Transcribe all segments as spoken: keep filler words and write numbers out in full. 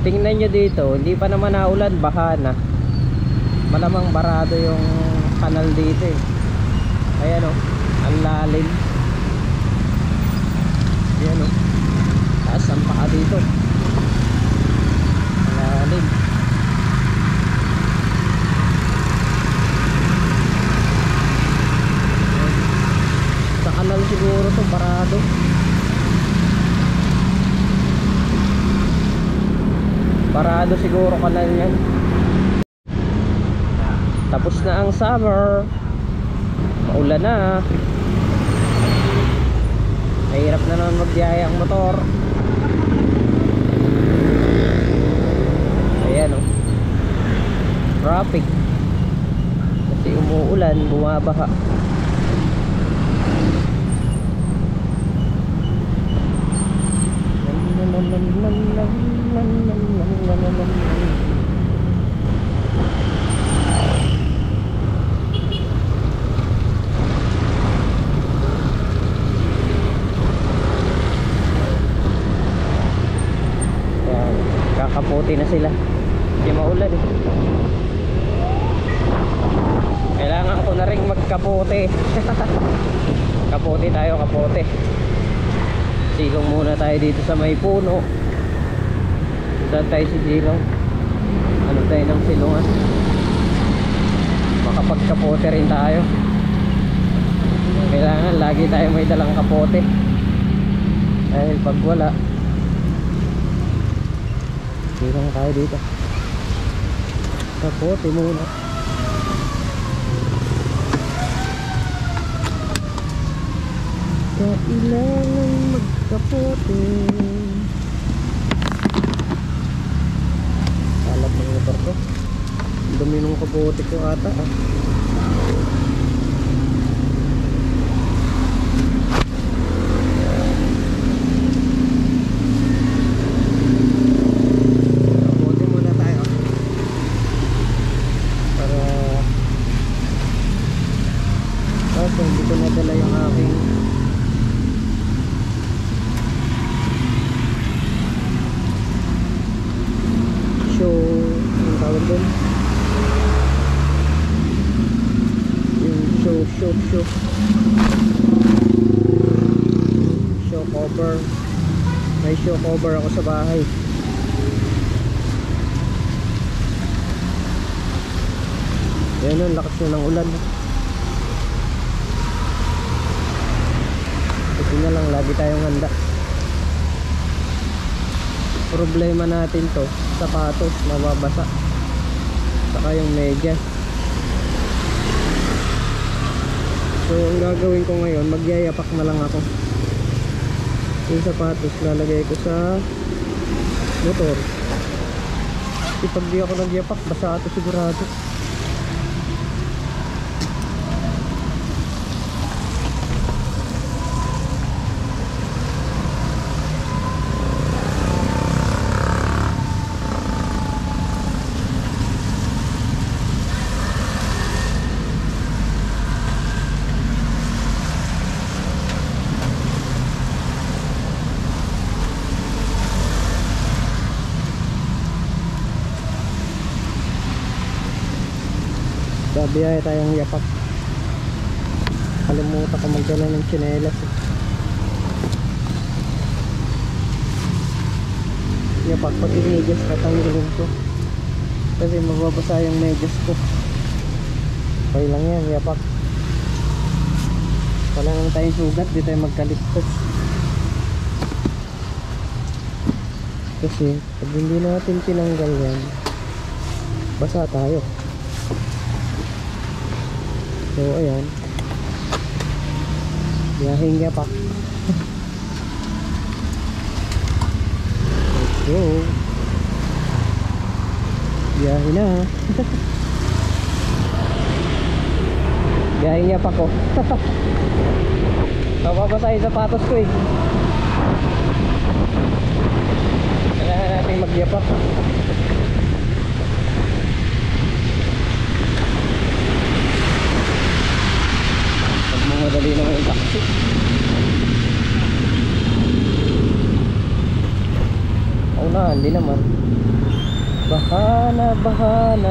tingnan nyo dito, hindi pa naman naulan, baha na. Malamang barado yung kanal dito eh. Ayan o, ang lalim. Ayan o, taas ang paka dito, ang lalim. Sa kanal siguro to, barado. Barado siguro kanal yan. Tapos na ang summer, maulan na. Mahirap na naman magbiyaya ang motor. Ayan o, traffic kasi umuulan, bumabaha. Kakaputi na sila kasi maulan eh. Kailangan ko na rin magkaputi. Kaputi tayo, kaputi. Silong muna tayo dito sa may puno. Saan tayo si silong? Ano tayo ng silungan? Makapagkaputi rin tayo. Kailangan lagi tayo may dalang kaputi, dahil pag wala, silong tayo dito. Kaputi muna. Kailangan magkaputi. Salap ng motor ko. Dumi nung kaputi ko ata ah. Kaputi muna tayo para kasi hindi ko nadala yung aking show, yung tawag doon, yung show, show, show show cover. May show cover ako sa bahay. Yan ang lakas na ng ulan. Ito na lang, lagi tayong handa. Problema natin to, sapatos mababasa, saka yung medyas. So ang gagawin ko ngayon, magyayapak na lang ako. Yung sapatos lalagay ko sa motor. Kasi pag di ako nagyapak, basa ito sigurado. Biyaya tayong yapak. Kalimutan ko magdala ng tsinelas eh. Yapak pag yung medyas tatanggalin ko kasi mababasa yung medyas ko. Okay lang yan, yapak. Wala naman tayong sugat, di tayo magkaligtas. Kasi pag hindi natin tinanggal yan, basa tayo. So ayan, biyahing yapak. Let's go. Biyahe na. Biyahing yapak ko. Mababasa yung sapatos ko eh. Kailangan natin magyapak. Madali naman yung taxi. Oo na, hindi naman. Bahana, bahana,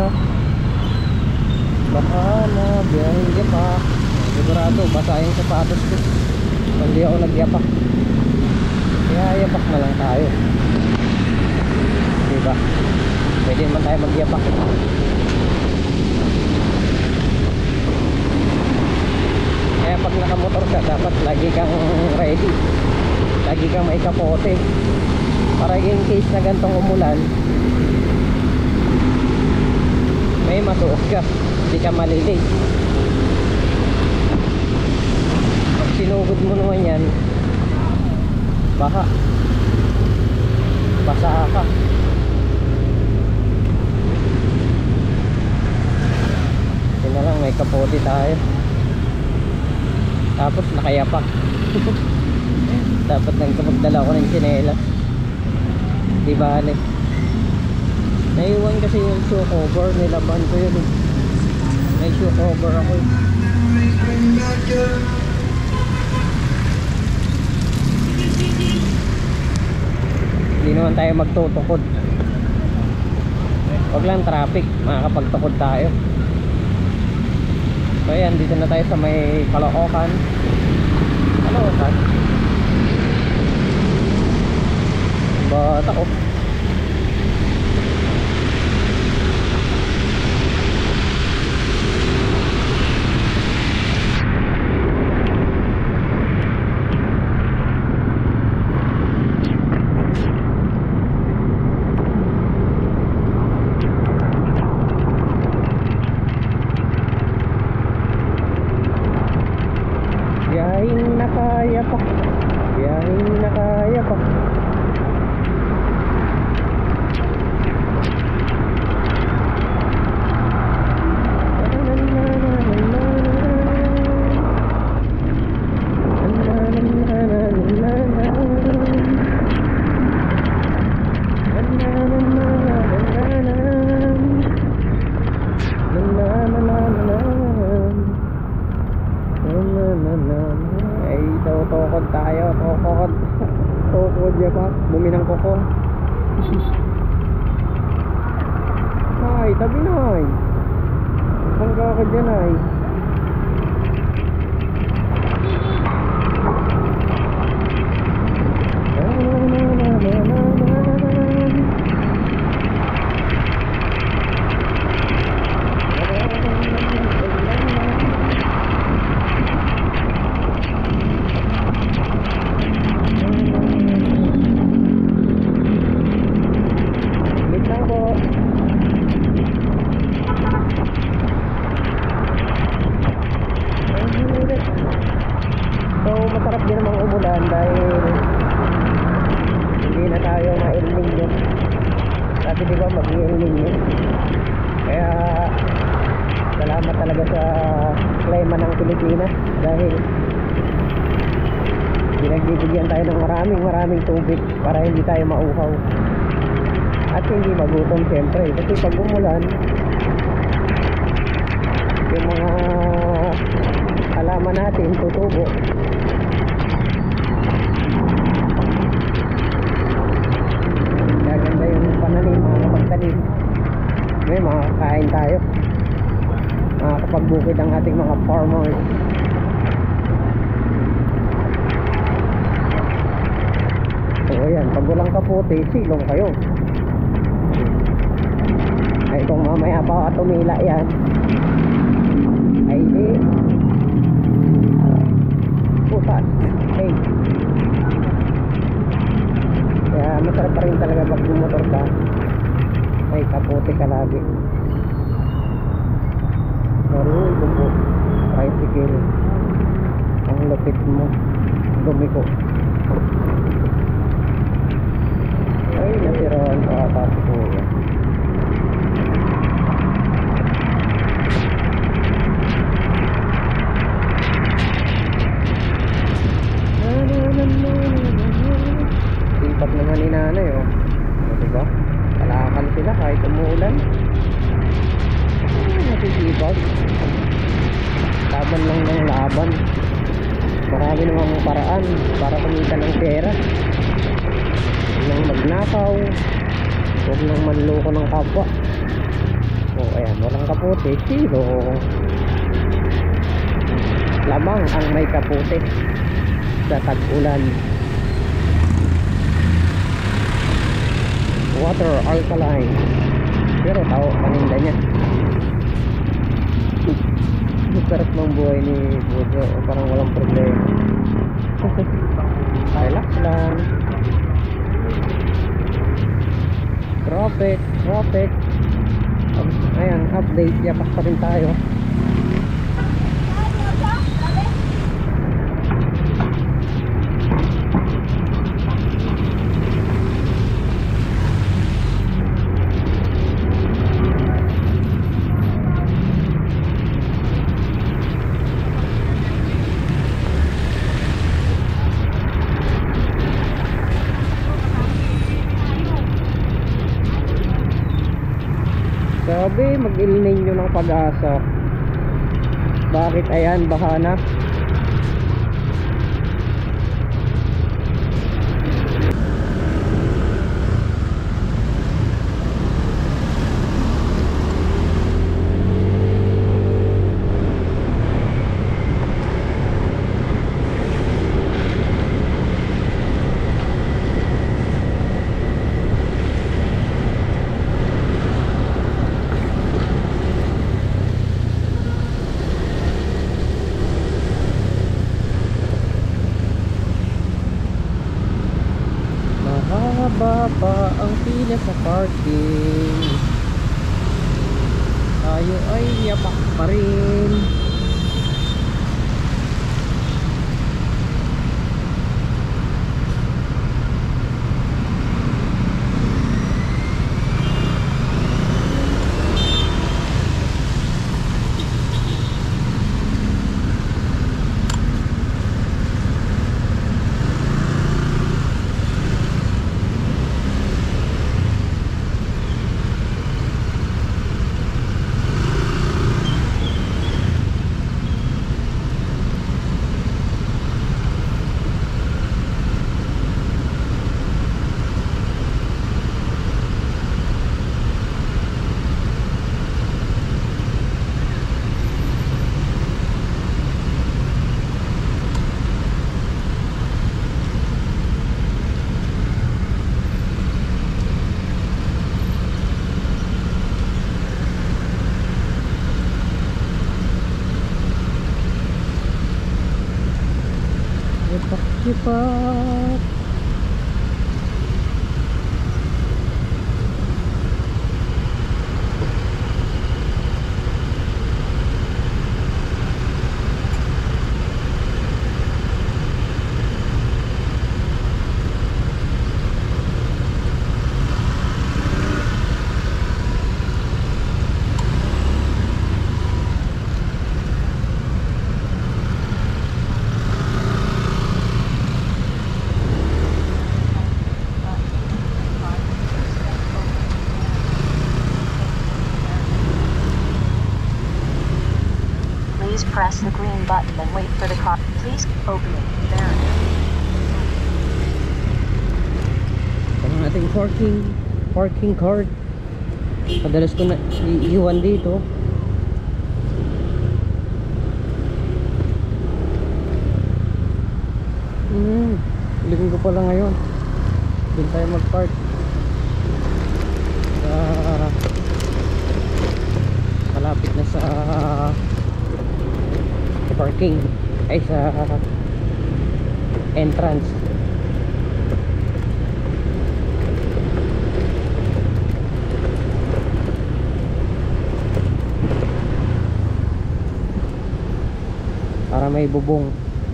bahana, biyahing yapak. Sigurado, basa yung sapatos ko. Hindi ako nagyapak. Kaya yapak na lang tayo. Diba? Pwede naman tayo magyapak. Kaya pag nakamotor ka, dapat lagi kang ready. Lagi kang may kapote. Para in case na gantong umulan, may masuot ka, hindi ka malilate. Pag sinugod mo naman yan, baha, basa ka. Yun na lang, may kapote tayo. Tapos nakayapak. Dapat nang magdala ko ng tsinelas. Di bale. Naiwan kasi yung shoe cover, nilaban ko yun. May shoe cover ako. Hindi naman tayo magtutukod. Wag lang traffic, makakapagtukod tayo. So ayan, dito na tayo sa may Caloocan. Caloocan. Bata ko. Biyahin na kaya pa. Biyahin na kaya pa. Ay, tukod tayo, tukod. Tukod ya pa, buminang kuko. Ay, tabi na ay. Hangga ka dyan ay. Masarap din namang umulan dahil hindi na tayo ma-El Niño. Dati diba mag-El Niño. Kaya salamat talaga sa klima ng Pilipinas dahil pinagbibigyan tayo ng maraming maraming tubig para hindi tayo mauhaw at hindi magutom siyempre. Kasi pag umulan, yung mga halaman natin tutubo. Gaganda yung pananim, makakapagtanim. May makakain tayo, makakapagbukid ang ating mga farmers. So ayan, pag walang kapote, silong kayo. Ay kung mamaya pa tumila yan, ay di putas. Hey, kaya masarap pa rin talaga pag bumotor ka, may kapote ka lagi. Naroon ito po, tricycle, ang lupit mo, dumi ko. Ay, nasiraan pa ata po yan. Sipat naman ni nanay, oh. O, diba? Kalakan sila kahit umuulan. Ay, nasisipag. Laban lang ng laban. Marami namang paraan para kumita ng pera. Nang magnakaw, Huwag nang manloko ng kapwa. O ayan, walang kapote. Zero. Lamang ang may kapote sa tag-ulan. Water alkaline. Pero tao, paninda niya. Sarap ng buhay ni Bojo. Parang walang problema. Relax lang. Traffic, traffic. Ayan, update. Yapak pa rin tayo. Sabi, mag-ilinin nyo ng Pag-asa. Bakit? Ayan, baha na. Mahaba pa ang pila sa parking. Tayo ay yapak pa rin. Yapak-yapak. Please press the green button and wait for the car. Please open it. There. Ang ating parking parking card. Madalas ko na iiwan dito. Hmm, Iligin ko pala ngayon. Doon tayo mag-park. Sa malapit na sa parking ay sa entrance. Para may bubong.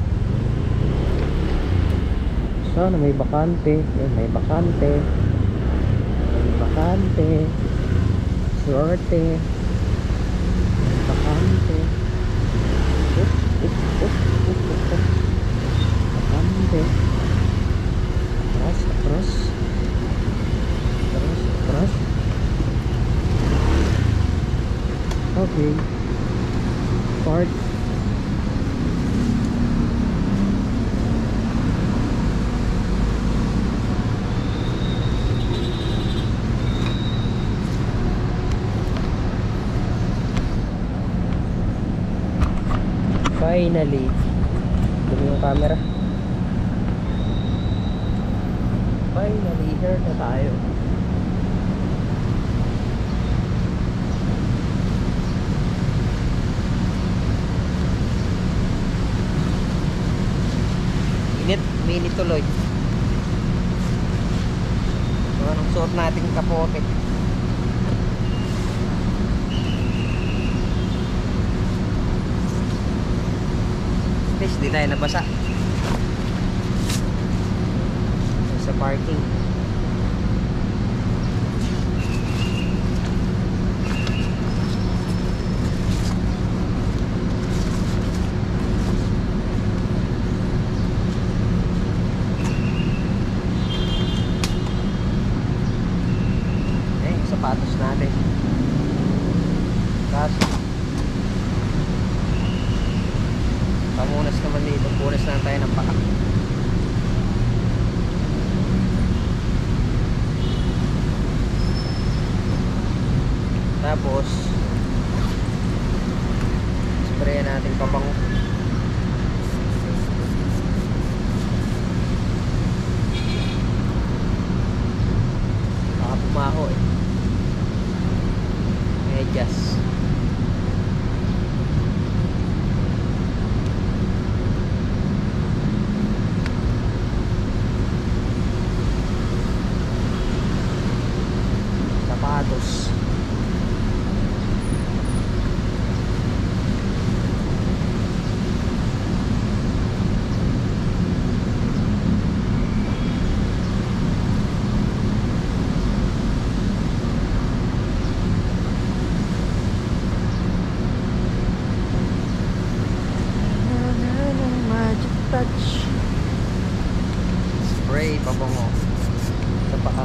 Sana may bakante. Yan, may bakante. May bakante. Swerte. May bakante. Up, up, up, up, up, up. Bakante. Atras, atras. Atras, atras. Okay. Park. Finally. Dumi yung camera. Finally, here na tayo. Init, minit tuloy. So, anong suot nating kapote? At least di tayo nabasa sa parking. Eh, sapatos natin. Kaso pamunas naman dito, punas na tayo ng paka. Tapos sprayan natin pabango. Baka pumaho eh. Medyas. Sapatos. Magic touch. Spray pabango sa paa.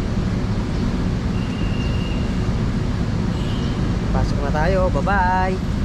Pasok na tayo. Bye-bye.